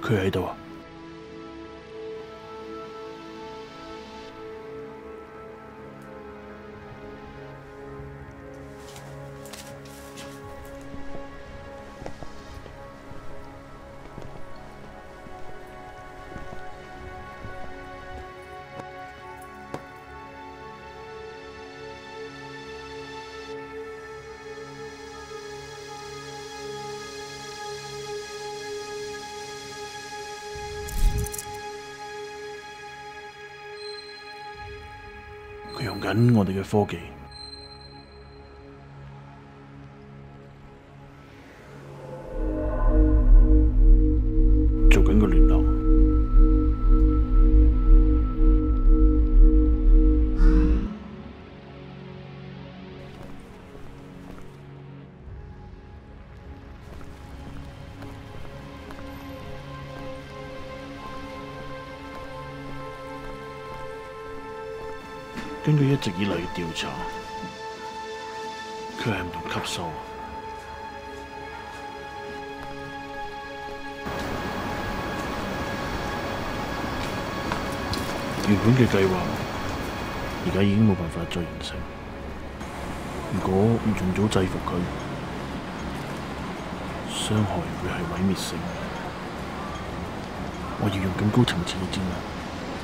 佢喺度啊！佢用緊我哋嘅科技，做緊個聯絡。根據一直以來嘅調查，佢係唔同級數。原本嘅計劃，而家已經冇辦法再完成。如果唔盡早制服佢，傷害會係毀滅性。我要用更高層次嘅戰略。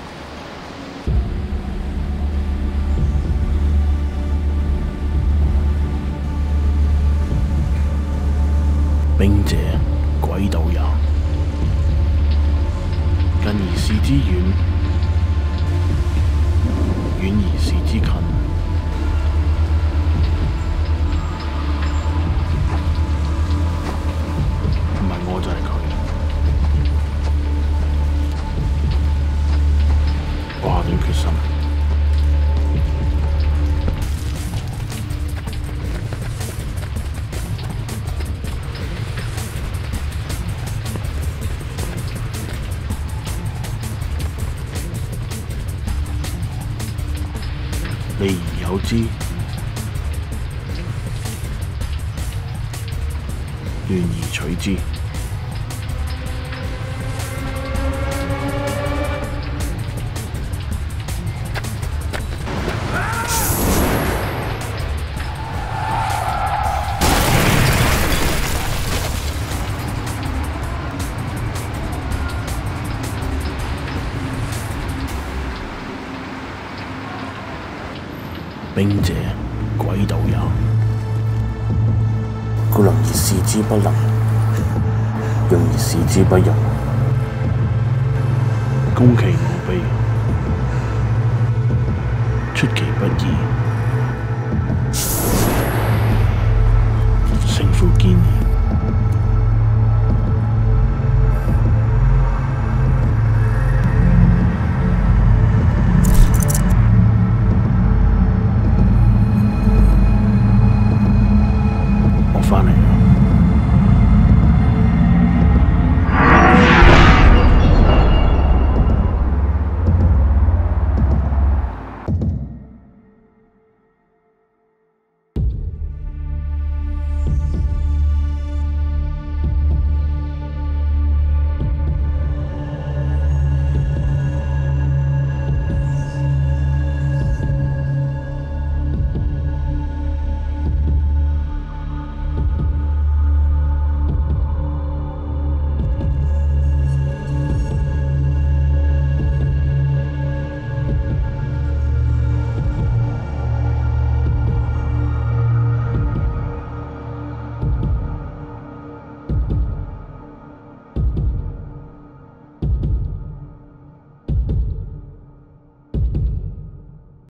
兵者，鬼道也。近而視之遠，遠而視之近。唔係我就係佢。我下定決心。利而有之，亂而取之。兵者，鬼道也。故能而視之不能，用而視之不用。攻其無備，出其不意，勝負堅矣。